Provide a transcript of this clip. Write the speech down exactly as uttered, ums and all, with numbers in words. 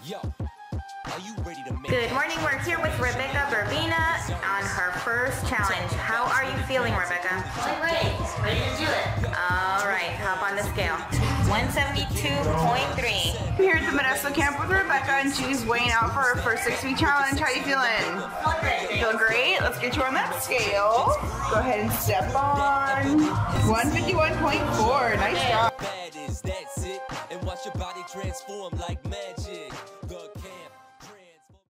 Yo, are you ready to make Good morning, we're here with Rebecca Berbena on her first challenge. How are you feeling, Rebecca? Feeling great. Ready to do it. All right, hop on the scale. one seventy-two point three. I'm here at the Modesto camp with Rebecca, and she's weighing out for her first six-week challenge. How you feeling? Feeling great. Feel great? Let's get you on that scale. Go ahead and step on. one fifty-one point four. Nice job. bad is that's it? And watch your body transform like magic.